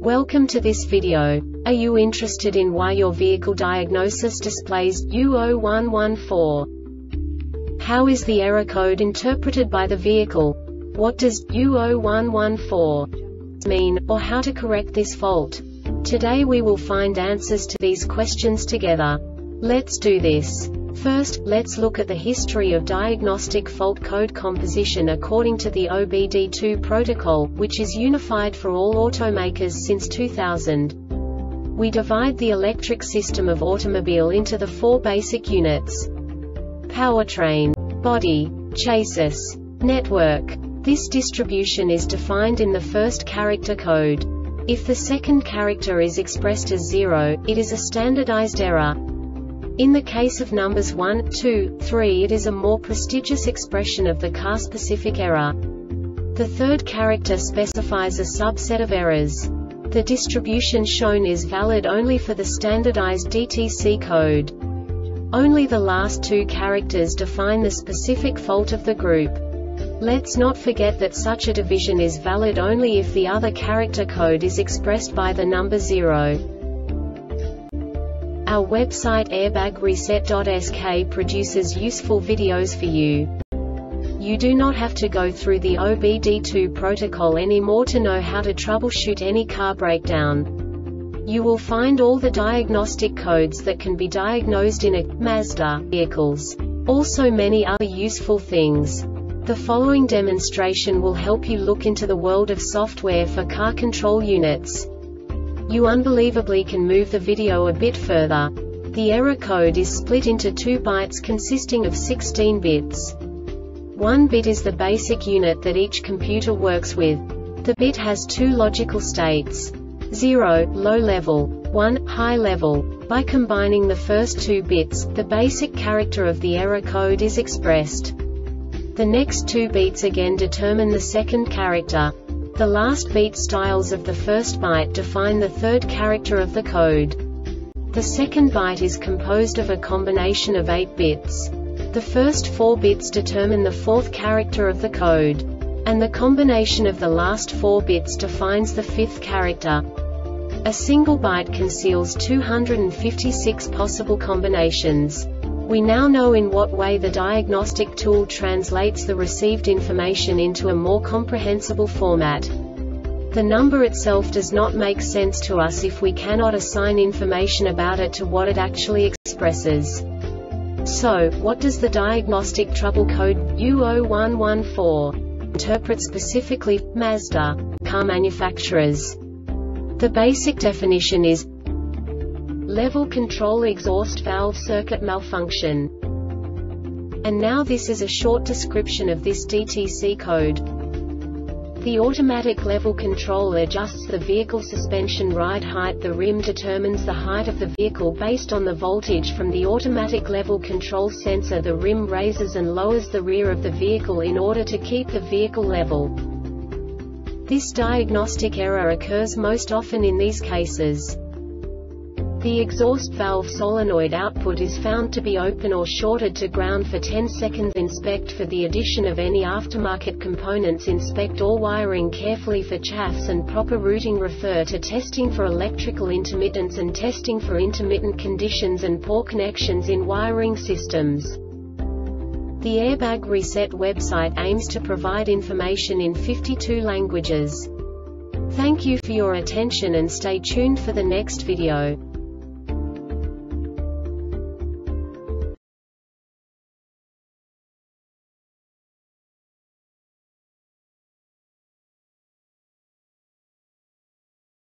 Welcome to this video. Are you interested in why your vehicle diagnosis displays U0114? How is the error code interpreted by the vehicle? What does U0114 mean, or how to correct this fault? Today we will find answers to these questions together. Let's do this. First, let's look at the history of diagnostic fault code composition according to the OBD2 protocol, which is unified for all automakers since 2000. We divide the electric system of automobile into the four basic units: powertrain, body, chassis, network. This distribution is defined in the first character code. If the second character is expressed as 0, it is a standardized error. In the case of numbers 1, 2, 3, it is a more prestigious expression of the car-specific error. The third character specifies a subset of errors. The distribution shown is valid only for the standardized DTC code. Only the last two characters define the specific fault of the group. Let's not forget that such a division is valid only if the other character code is expressed by the number 0. Our website airbagreset.sk produces useful videos for you. You do not have to go through the OBD2 protocol anymore to know how to troubleshoot any car breakdown. You will find all the diagnostic codes that can be diagnosed in a Mazda vehicles. Also many other useful things. The following demonstration will help you look into the world of software for car control units. You unbelievably can move the video a bit further. The error code is split into 2 bytes consisting of 16 bits. 1 bit is the basic unit that each computer works with. The bit has 2 logical states: 0, low level, 1, high level. By combining the first 2 bits, the basic character of the error code is expressed. The next 2 beats again determine the second character. The last beat styles of the first byte define the third character of the code. The second byte is composed of a combination of 8 bits. The first 4 bits determine the fourth character of the code. And the combination of the last 4 bits defines the fifth character. A single byte conceals 256 possible combinations. We now know in what way the diagnostic tool translates the received information into a more comprehensible format. The number itself does not make sense to us if we cannot assign information about it to what it actually expresses. So, what does the diagnostic trouble code U0114 interpret specifically for Mazda car manufacturers? The basic definition is level control exhaust valve circuit malfunction. And now this is a short description of this DTC code. The automatic level control adjusts the vehicle suspension ride height. The rim determines the height of the vehicle based on the voltage from the automatic level control sensor. The rim raises and lowers the rear of the vehicle in order to keep the vehicle level. This diagnostic error occurs most often in these cases. The exhaust valve solenoid output is found to be open or shorted to ground for 10 seconds. Inspect for the addition of any aftermarket components. Inspect all wiring carefully for chaffs and proper routing. Refer to testing for electrical intermittence and testing for intermittent conditions and poor connections in wiring systems. The Airbag Reset website aims to provide information in 52 languages. Thank you for your attention and stay tuned for the next video.